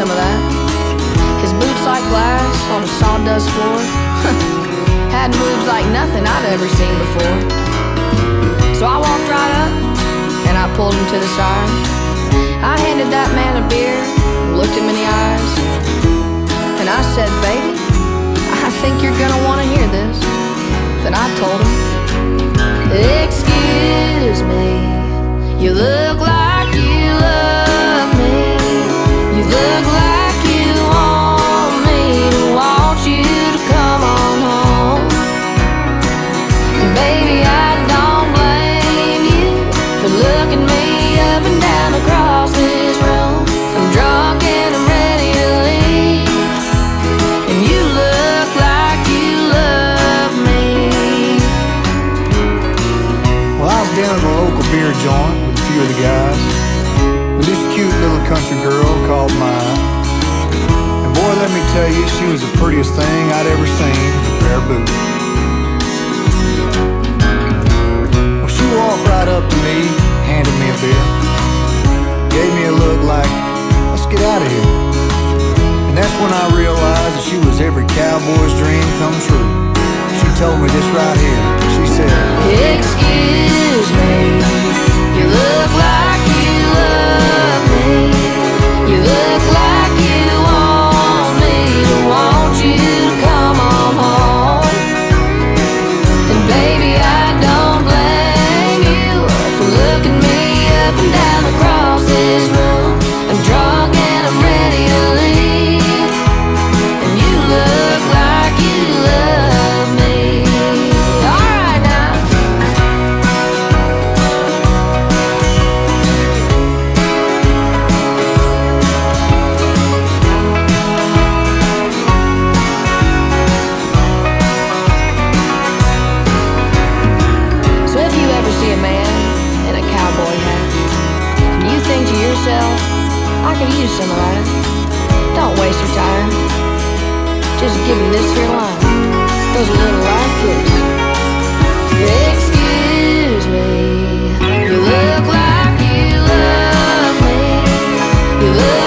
some of that. His boots like glass on a sawdust floor. Had moves like nothing I'd ever seen before. So I walked right up and I pulled him to the side. I handed that man a beer, looked him in the eyes, and I said, "Baby, I think you're gonna want to hear this." Then I told him, "Excuse me, you look like you love me. You look like you want me to want you to come on home. And baby, I don't blame you for looking me up and down across this room. I'm drunk and I'm ready to leave, and you look like you love me." Well, I was down at a local beer joint with a few of the guys, with this cute little country girl called Maya. And boy, let me tell you, she was the prettiest thing I'd ever seen with a pair of boots. Well, she walked right up to me, handed me a beer, gave me a look like, "Let's get out of here." And that's when I realized that she was every cowboy's dream come true. She told me this right here. She said, "Excuse me, you look like you love me. You look like you want me to want you to come on home. And baby, I don't blame you for looking me up and down across this room. I'm drunk and I'm ready to leave, and you look like you love me." All right now. So if you ever see a man in a cowboy hat and you think to yourself, "I could use some of that," don't waste your time. Just give him this here line. Goes a little like this. "Excuse me, you look like you love me. You look